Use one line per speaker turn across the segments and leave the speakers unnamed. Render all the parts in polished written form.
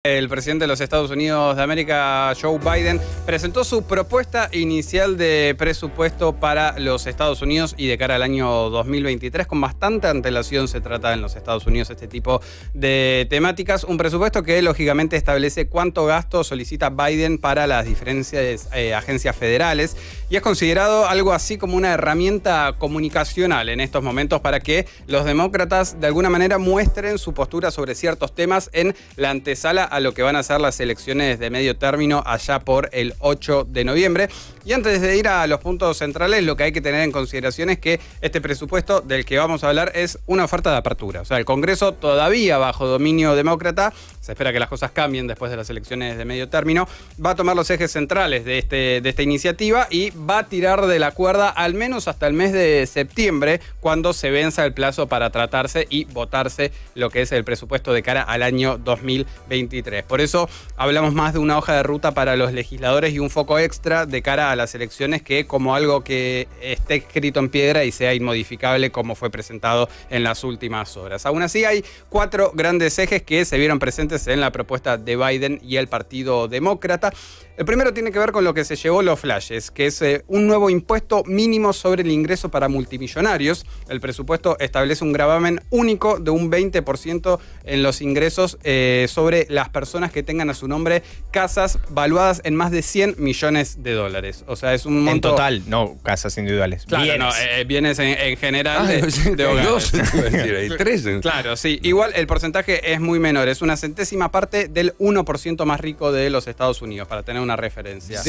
El presidente de los Estados Unidos de América, Joe Biden, presentó su propuesta inicial de presupuesto para los Estados Unidos y de cara al año 2023. Con bastante antelación se trata en los Estados Unidos este tipo de temáticas. Un presupuesto que lógicamente establece cuánto gasto solicita Biden para las diferentes agencias federales y es considerado algo así como una herramienta comunicacional en estos momentos para que los demócratas de alguna manera muestren su postura sobre ciertos temas en la antesala a lo que van a ser las elecciones de medio término allá por el 8 de noviembre. Y antes de ir a los puntos centrales, lo que hay que tener en consideración es que este presupuesto del que vamos a hablar es una oferta de apertura. O sea, el Congreso todavía bajo dominio demócrata, se espera que las cosas cambien después de las elecciones de medio término, va a tomar los ejes centrales de esta iniciativa y va a tirar de la cuerda al menos hasta el mes de septiembre, cuando se venza el plazo para tratarse y votarse lo que es el presupuesto de cara al año 2023. Por eso hablamos más de una hoja de ruta para los legisladores y un foco extra de cara a las elecciones que como algo que esté escrito en piedra y sea inmodificable como fue presentado en las últimas horas. Aún así hay 4 grandes ejes que se vieron presentes en la propuesta de Biden y el Partido Demócrata. El primero tiene que ver con lo que se llevó los flashes, que es un nuevo impuesto mínimo sobre el ingreso para multimillonarios. El presupuesto establece un gravamen único de un 20% en los ingresos sobre las personas que tengan a su nombre casas valuadas en más de 100 millones de dólares. O sea, es un monto...
En total, no casas individuales.
Claro,
bienes.
No, bienes en general de hogares.
Hay 3.
Claro, sí. Igual el porcentaje es muy menor. Es una centésima parte del 1% más rico de los Estados Unidos, para tener una referencia.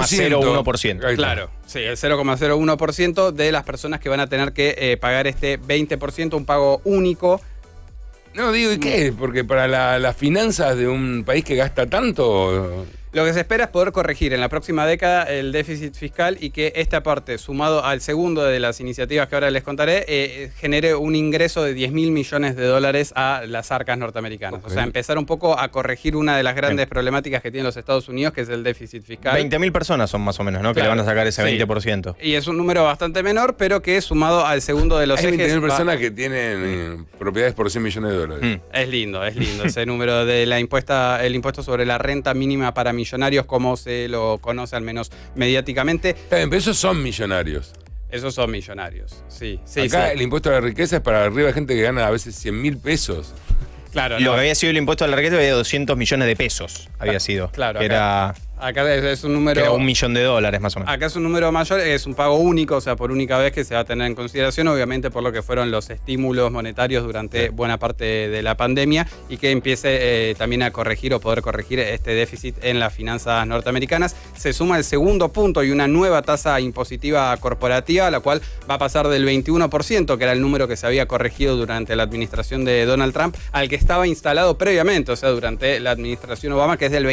0,01%.
Claro, sí, el 0,01% de las personas que van a tener que pagar este 20%, un pago único.
No, digo, ¿y qué? Porque para las finanzas de un país que gasta tanto...
Lo que se espera es poder corregir en la próxima década el déficit fiscal y que esta parte, sumado al segundo de las iniciativas que ahora les contaré, genere un ingreso de 10.000 millones de dólares a las arcas norteamericanas. Okay. O sea, empezar un poco a corregir una de las grandes problemáticas que tienen los Estados Unidos, que es el déficit fiscal.
20.000 personas son más o menos, ¿no? Claro, que le van a sacar ese 20%.
Y es un número bastante menor, pero que sumado al segundo de los
Hay
ejes...
20.000 personas que tienen propiedades por 100 millones de dólares.
Es lindo ese número de el impuesto sobre la renta mínima para millonarios, como se lo conoce al menos mediáticamente.
Pero esos son millonarios.
Esos son millonarios, sí.
Acá
sí.
El impuesto a la riqueza es para arriba de gente que gana a veces 100.000 pesos.
Claro,
lo que había sido el impuesto a la riqueza había 200 millones de pesos, había sido.
Claro,
que
acá es un número...
Era $1 millón más o menos.
Acá es un número mayor, es un pago único, o sea, por única vez que se va a tener en consideración, obviamente por lo que fueron los estímulos monetarios durante buena parte de la pandemia y que empiece también a corregir o poder corregir este déficit en las finanzas norteamericanas. Se suma el segundo punto y una nueva tasa impositiva corporativa, la cual va a pasar del 21%, que era el número que se había corregido durante la administración de Donald Trump, al que estaba instalado previamente, o sea, durante la administración Obama, que es del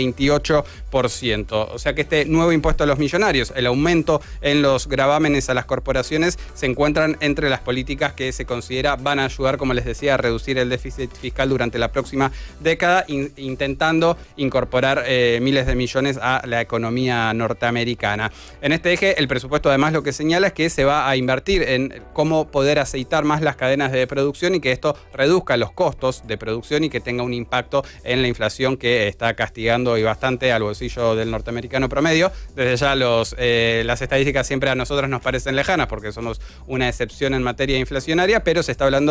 28%. O sea que este nuevo impuesto a los millonarios, el aumento en los gravámenes a las corporaciones, se encuentran entre las políticas que se considera van a ayudar, como les decía, a reducir el déficit fiscal durante la próxima década, intentando incorporar miles de millones a la economía norteamericana. En este eje, el presupuesto además lo que señala es que se va a invertir en cómo poder aceitar más las cadenas de producción y que esto reduzca los costos de producción y que tenga un impacto en la inflación que está castigando y bastante al bolsillo del norteamericano promedio. Desde ya las estadísticas siempre a nosotros nos parecen lejanas porque somos una excepción en materia inflacionaria, pero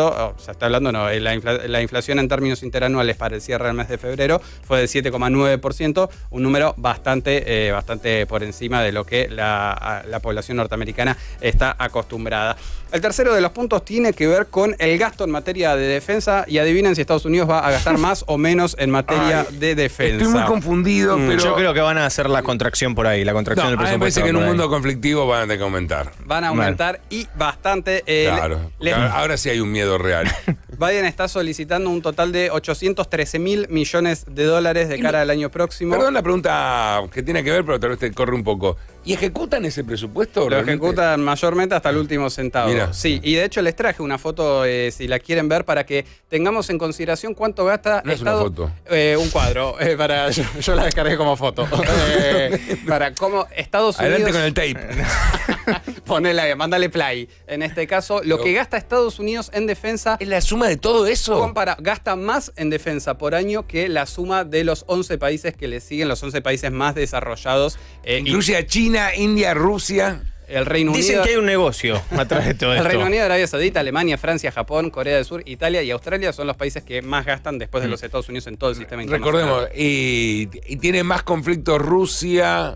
la inflación en términos interanuales para el cierre del mes de febrero fue del 7,9%, un número bastante por encima de lo que la población norteamericana está acostumbrada. El tercero de los puntos tiene que ver con el gasto en materia de defensa y adivinen si Estados Unidos va a gastar más o menos en materia de defensa.
Estoy muy confundido, pero...
Yo creo que van a hacer la contracción por ahí, la contracción del presupuesto.
Me parece que en un mundo conflictivo van a tener que aumentar.
Van a aumentar y bastante.
Claro, ahora sí hay un miedo real.
Biden está solicitando un total de 813.000 millones de dólares de cara al año próximo.
Perdón la pregunta que tiene que ver, pero tal vez te corre un poco. ¿Y ejecutan ese presupuesto?
Lo ejecutan mayormente hasta el último centavo.
Mira.
Sí, y de hecho les traje una foto, si la quieren ver, para que tengamos en consideración cuánto gasta
no
Estado.
Es una foto.
Un cuadro. Yo la descargué como foto. Para cómo Estados Unidos...
Adelante con el tape.
Mándale play. En este caso, lo que gasta Estados Unidos en defensa
¿Es la suma de todo eso?
gasta más en defensa por año que la suma de los 11 países que le siguen, los 11 países más desarrollados.
Incluye a China, India, Rusia.
El Reino Unido.
Dicen que hay un negocio atrás de todo
El
esto.
Reino Unido, Arabia Saudita, Alemania, Francia, Japón, Corea del Sur, Italia y Australia son los países que más gastan después de los Estados Unidos en todo el sistema internacional.
Recordemos, y tiene más conflictos Rusia,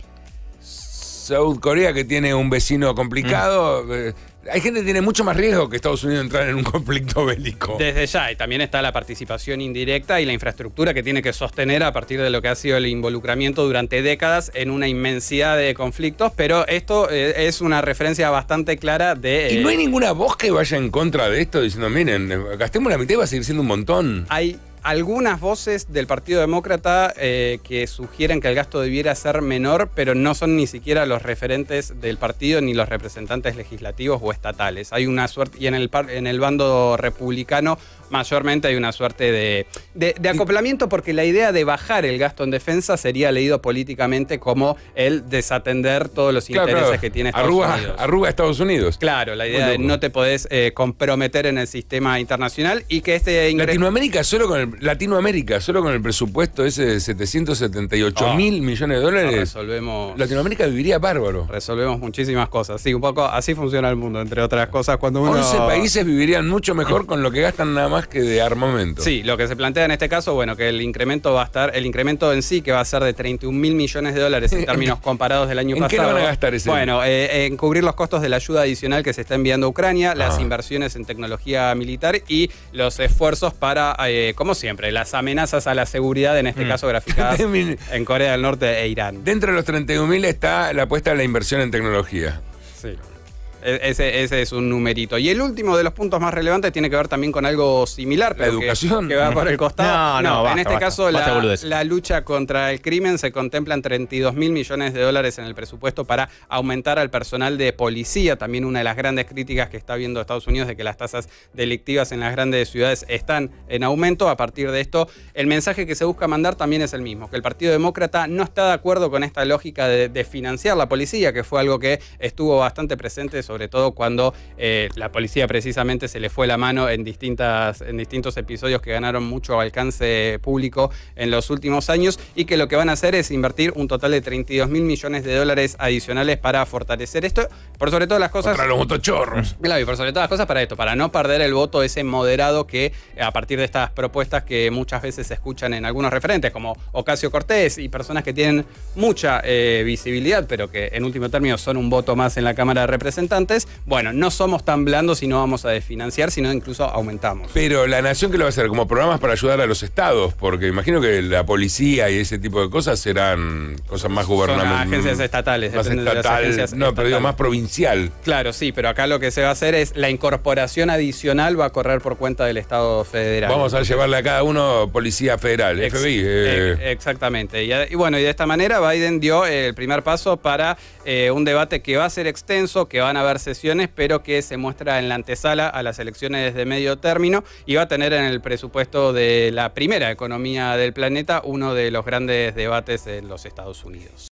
South Corea, que tiene un vecino complicado. Hay gente que tiene mucho más riesgo que Estados Unidos entrar en un conflicto bélico.
Desde ya, y también está la participación indirecta y la infraestructura que tiene que sostener a partir de lo que ha sido el involucramiento durante décadas en una inmensidad de conflictos, pero esto es una referencia bastante clara de...
¿Y no hay ninguna voz que vaya en contra de esto diciendo, miren, gastemos la mitad y va a seguir siendo un montón?
Hay algunas voces del Partido Demócrata que sugieren que el gasto debiera ser menor, pero no son ni siquiera los referentes del partido ni los representantes legislativos o estatales. Hay una suerte, y en el bando republicano mayormente hay una suerte de acoplamiento, porque la idea de bajar el gasto en defensa sería leído políticamente como el desatender todos los intereses que tiene Estados Unidos.
Arruga a Estados Unidos.
Claro, la idea de no te podés comprometer en el sistema internacional y que este ingreso...
Latinoamérica, solo con el presupuesto ese de 778 mil millones de dólares.
Resolvemos...
Latinoamérica viviría bárbaro.
Resolvemos muchísimas cosas. Sí, un poco así funciona el mundo, entre otras cosas. Cuando uno...
11 países vivirían mucho mejor con lo que gastan nada más que de armamento.
Sí, lo que se plantea en este caso, bueno, que el incremento va a estar, el incremento en sí, que va a ser de 31 mil millones de dólares en términos comparados del año
¿En
pasado.
qué lo van a gastar ese?
Bueno, en cubrir los costos de la ayuda adicional que se está enviando a Ucrania, las inversiones en tecnología militar y los esfuerzos para, como siempre, las amenazas a la seguridad, en este caso graficadas en Corea del Norte e Irán.
Dentro de los 31.000 está la apuesta a la inversión en tecnología.
Sí. Ese es un numerito. Y el último de los puntos más relevantes tiene que ver también con algo similar.
¿La educación?
Que va por el costado.
No,
en este caso,
basta
la lucha contra el crimen se contemplan 32 mil millones de dólares en el presupuesto para aumentar al personal de policía. También una de las grandes críticas que está viendo Estados Unidos de que las tasas delictivas en las grandes ciudades están en aumento. A partir de esto, el mensaje que se busca mandar también es el mismo, que el Partido Demócrata no está de acuerdo con esta lógica de financiar la policía, que fue algo que estuvo bastante presente, sobre todo cuando la policía precisamente se le fue la mano en distintos episodios que ganaron mucho alcance público en los últimos años, y que lo que van a hacer es invertir un total de 32 mil millones de dólares adicionales para fortalecer esto, por sobre todas las cosas...
Contra los motochorros.
Claro, y por sobre todas las cosas para esto, para no perder el voto ese moderado que a partir de estas propuestas que muchas veces se escuchan en algunos referentes, como Ocasio-Cortez y personas que tienen mucha visibilidad, pero que en último término son un voto más en la Cámara de Representantes. Bueno, no somos tan blandos y no vamos a desfinanciar, sino incluso aumentamos.
Pero la nación, ¿qué lo va a hacer? Como programas para ayudar a los estados, porque imagino que la policía y ese tipo de cosas serán cosas más gubernamentales.
Son agencias estatales.
Más
dependen de las agencias
estatal, pero digo,
estatales.
más provincial.
Claro, sí, pero acá lo que se va a hacer es la incorporación adicional va a correr por cuenta del Estado federal.
Vamos a llevarle a cada uno policía federal, FBI.
Exactamente. Y bueno, y de esta manera Biden dio el primer paso para un debate que va a ser extenso, que van a haber sesiones, pero que se muestra en la antesala a las elecciones de medio término y va a tener en el presupuesto de la primera economía del planeta uno de los grandes debates en los Estados Unidos.